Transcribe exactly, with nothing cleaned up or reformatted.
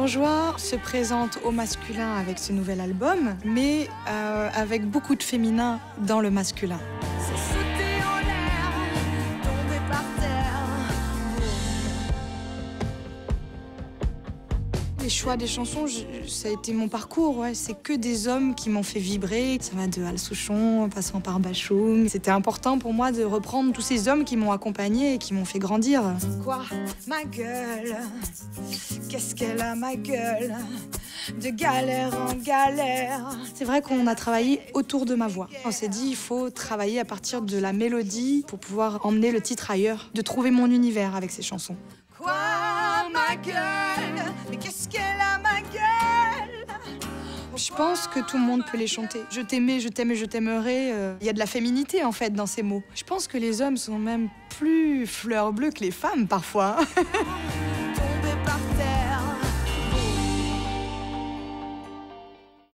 Bourgeois se présente au masculin avec ce nouvel album, mais euh, avec beaucoup de féminin dans le masculin. Les choix des chansons, je, ça a été mon parcours. Ouais. C'est que des hommes qui m'ont fait vibrer. Ça va de Al Souchon, en passant par Bachung. C'était important pour moi de reprendre tous ces hommes qui m'ont accompagnée et qui m'ont fait grandir. Quoi, ma gueule? Qu'est-ce qu'elle a, ma gueule? De galère en galère. C'est vrai qu'on a travaillé autour de ma voix. On s'est dit, il faut travailler à partir de la mélodie pour pouvoir emmener le titre ailleurs, de trouver mon univers avec ces chansons. Quoi, ma gueule? Mais qu'est-ce qu'elle a, ma gueule? Je pense que tout le monde peut les chanter. Je t'aimais, je t'aime et je t'aimerai. Euh, il y a de la féminité, en fait, dans ces mots. Je pense que les hommes sont même plus fleurs bleues que les femmes, parfois.